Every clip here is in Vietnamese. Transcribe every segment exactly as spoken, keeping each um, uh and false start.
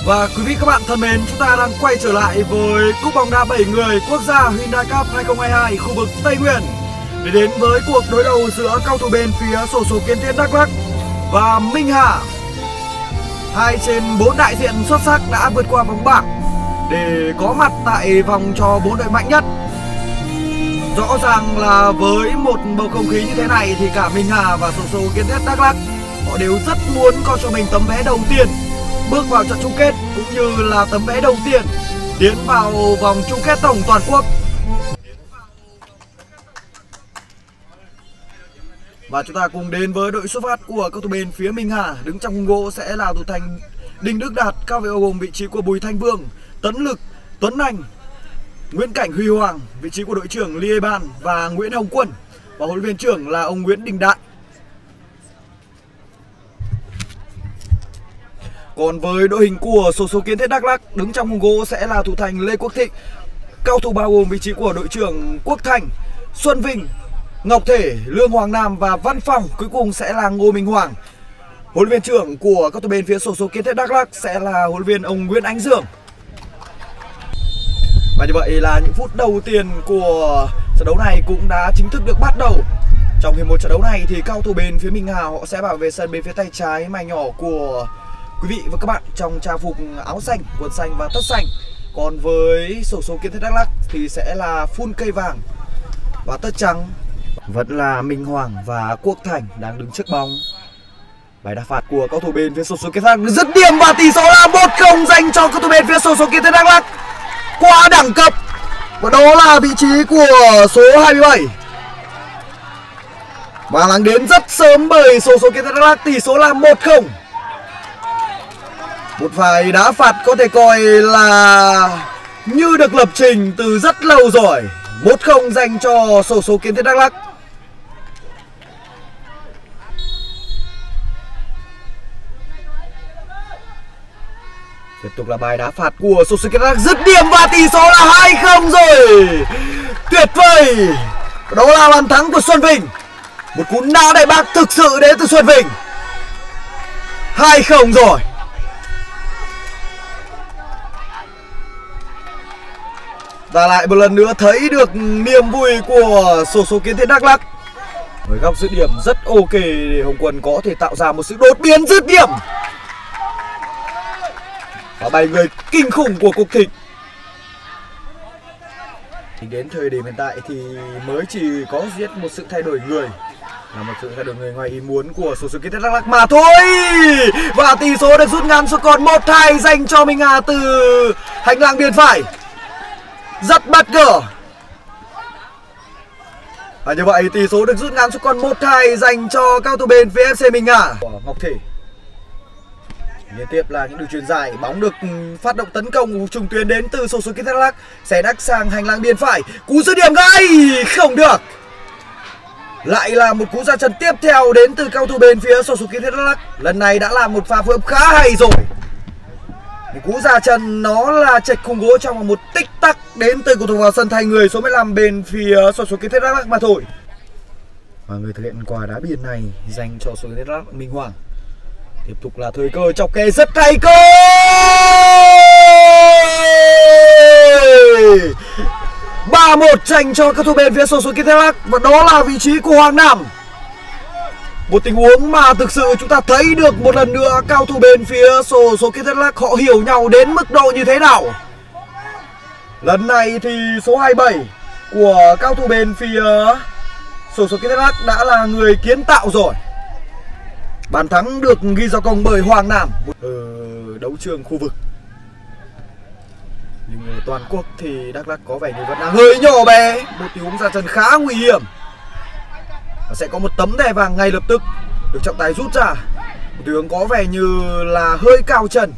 Và quý vị các bạn thân mến, chúng ta đang quay trở lại với cúp bóng đá bảy người quốc gia Hyundai Cup hai không hai hai khu vực Tây Nguyên để đến với cuộc đối đầu giữa cầu thủ bên phía xổ số Kiến Thiết Đắk Lắk và Minh Hà. Hai trên bốn đại diện xuất sắc đã vượt qua vòng bảng để có mặt tại vòng cho bốn đội mạnh nhất. Rõ ràng là với một bầu không khí như thế này thì cả Minh Hà và xổ số Kiến Thiết Đắk Lắk họ đều rất muốn có cho mình tấm vé đầu tiên bước vào trận chung kết, cũng như là tấm vé đầu tiên tiến vào vòng chung kết tổng toàn quốc. Và chúng ta cùng đến với đội xuất phát của cầu thủ bên phía Minh Hà. Đứng trong khung gỗ sẽ là thủ thành Đinh Đức Đạt, cao vệ bao gồm vị trí của Bùi Thanh Vương, Tấn Lực, Tuấn Anh, Nguyễn Cảnh Huy Hoàng, vị trí của đội trưởng Ly Ban và Nguyễn Hồng Quân, và huấn luyện viên trưởng là ông Nguyễn Đình Đại. Còn với đội hình của xổ số Kiến Thiết Đắk Lắk, đứng trong khung gỗ sẽ là thủ thành Lê Quốc Thịnh, cao thủ bao gồm vị trí của đội trưởng Quốc Thành, Xuân Vinh, Ngọc Thể, Lương Hoàng Nam và Văn Phong. Cuối cùng sẽ là Ngô Minh Hoàng. Huấn luyện viên trưởng của các thủ bên phía xổ số Kiến Thiết Đắk Lắk sẽ là huấn luyện viên ông Nguyễn Ánh Dương. Và như vậy là những phút đầu tiên của trận đấu này cũng đã chính thức được bắt đầu. Trong hiệp một trận đấu này thì cao thủ bên phía Minh Hà họ sẽ bảo vệ sân bên phía tay trái mảnh nhỏ của quý vị và các bạn trong trang phục áo xanh, quần xanh và tất xanh. Còn với xổ số Kiến Thiết Đắk Lắk thì sẽ là phun cây vàng và tất trắng. Vẫn là Minh Hoàng và Quốc Thành đang đứng trước bóng. Bài đá phạt của cầu thủ bên phía xổ số Kiến Thiết Đắk Lắk dứt điểm và tỷ số là một không dành cho cầu thủ bên phía xổ số Kiến Thiết Đắk Lắk. Quá đẳng cấp. Và đó là vị trí của số hai mươi bảy. Và lắng đến rất sớm bởi xổ số Kiến Thiết Đắk Lắk, tỷ số là một không. Một vài đá phạt có thể coi là như được lập trình từ rất lâu rồi. Một không dành cho xổ số Kiến Thiết Đắk Lắk. Tiếp tục là bài đá phạt của xổ số Kiến Thiết Đắk Lắk, dứt điểm và tỷ số là hai không rồi. Tuyệt vời. Đó là bàn thắng của Xuân Vinh. Một cú nã đại bác thực sự đến từ Xuân Vinh. hai không rồi. Và lại một lần nữa thấy được niềm vui của xổ số Kiến Thiết Đắk Lắk. Với góc dứt điểm rất ok để Hồng Quân có thể tạo ra một sự đột biến dứt điểm. Và bảy người kinh khủng của Quốc Thịnh. Thì đến thời điểm hiện tại thì mới chỉ có duy nhất một sự thay đổi người, là một sự thay đổi người ngoài ý muốn của xổ số Kiến Thiết Đắk Lắk mà thôi. Và tỷ số được rút ngắn xuống còn một hai dành cho Minh Hà từ hành lang biên phải. Rất bất ngờ. Và như vậy tỷ số được rút ngắn xuống còn một hai dành cho cao thủ bên phía ép xê Minh Hà. Ngọc Thể. Liên tiếp là những đường chuyền dài, bóng được phát động tấn công trung tuyến đến từ xổ số Kiến Thiết Đắk Lắk, sẽ đắc sang hành lang biên phải. Cú dứt điểm ngay không được. Lại là một cú ra chân tiếp theo đến từ cao thủ bên phía xổ số Kiến Thiết Đắk Lắk. Lần này đã là một pha phối hợp khá hay rồi. Cú ra chân nó là chệch khung gỗ trong một tích tắc đến từ cầu thủ vào sân thay người số mười lăm bên phía xổ số Kiến Thiết Đắk Lắk mà thôi. Và người thực hiện quả đá biên này dành cho xổ số Kiến Thiết Đắk Lắk, Minh Hoàng. Tiếp tục là thời cơ chọc kè rất hay cơ. ba một dành cho các thủ bên phía xổ số Kiến Thiết Đắk Lắk, và đó là vị trí của Hoàng Nam. Một tình huống mà thực sự chúng ta thấy được một lần nữa cao thủ bên phía xổ số Kiến Thiết Đắk Lắk họ hiểu nhau đến mức độ như thế nào. Lần này thì số hai mươi bảy của cao thủ bên phía xổ số Kiến Thiết Đắk Lắk đã là người kiến tạo rồi. Bàn thắng được ghi do công bởi Hoàng Nam ở đấu trường khu vực. Nhưng ở toàn quốc thì Đắk Lắk có vẻ như vẫn đang hơi nhỏ bé. Một tình huống ra chân khá nguy hiểm. Và sẽ có một tấm thẻ vàng ngay lập tức được trọng tài rút ra. Một tình huống có vẻ như là hơi cao chân.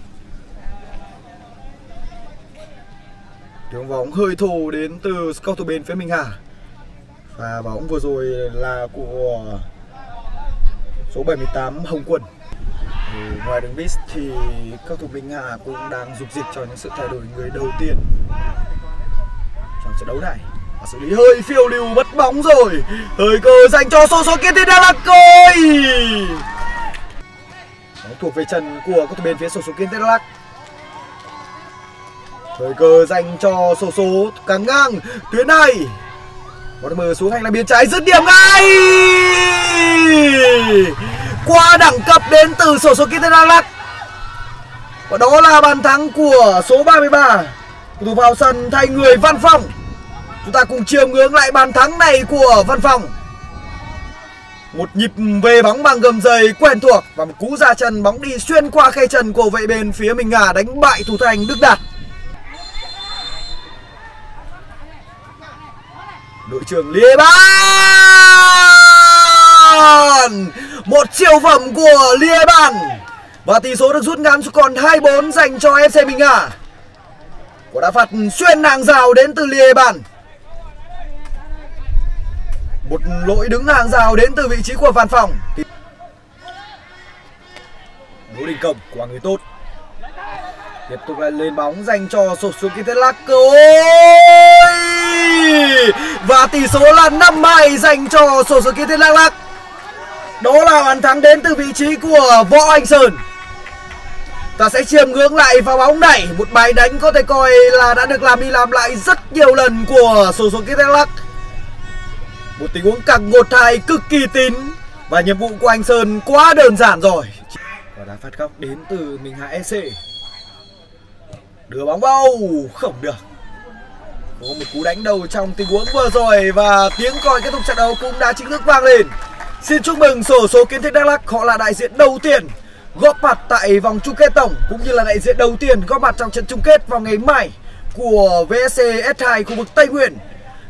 Tiếng bóng hơi thô đến từ cầu thủ bên phía Minh Hà. Và bóng vừa rồi là của số bảy mươi tám Hồng Quân. Ừ, ngoài đường bít thì các thủ Minh Hà cũng đang dục dịch cho những sự thay đổi người đầu tiên trong trận đấu này. Và xử lý hơi phiêu lưu mất bóng rồi. Thời cơ dành cho xổ số Kiến Thiết Đắk Lắk rồi. Bóng thuộc về chân của các thủ bên phía xổ số Kiến Thiết Đắk Lắk. Thời cơ dành cho xổ số căng ngang tuyến này. Một mở xuống hành lang biên trái dứt điểm ngay. Qua đẳng cấp đến từ xổ số Kitty Đắk Lắk. Và đó là bàn thắng của số ba mươi ba. Cầu thủ vào sân thay người Văn Phong. Chúng ta cùng chiêm ngưỡng lại bàn thắng này của Văn Phong. Một nhịp về bóng bằng gầm giày quen thuộc và một cú ra chân, bóng đi xuyên qua khe chân của vệ bên phía mình ngả, đánh bại thủ thành Đức Đạt. Đội trưởng Lie Ban, một siêu phẩm của Lie Ban và tỷ số được rút ngắn xuống còn hai bốn dành cho ép xê Minh Ngả. Quả đá phạt xuyên hàng rào đến từ Lie Ban. Một lỗi đứng hàng rào đến từ vị trí của Văn Phòng. Đỗ Đình Công quả người tốt. Tiếp tục lại lên bóng dành cho xổ số Kitty Đắk Lắk. Ôi! Và tỷ số là năm hai dành cho xổ số Kitty Đắk Lắk. Đó là bàn thắng đến từ vị trí của Võ Anh Sơn. Ta sẽ chiêm ngưỡng lại vào bóng này. Một bài đánh có thể coi là đã được làm đi làm lại rất nhiều lần của xổ số Kitty Đắk Lắk. Một tình huống căng một hai cực kỳ tín. Và nhiệm vụ của anh Sơn quá đơn giản rồi. Và đá phạt góc đến từ Minh Hà ép xê. Đưa bóng vào, không được. Có một cú đánh đầu trong tình huống vừa rồi. Và tiếng còi kết thúc trận đấu cũng đã chính thức vang lên. Xin chúc mừng xổ số Kitty Đắk Lắk. Họ là đại diện đầu tiên góp mặt tại vòng chung kết tổng, cũng như là đại diện đầu tiên góp mặt trong trận chung kết vào ngày mai của vê ét xê ét hai khu vực Tây Nguyên.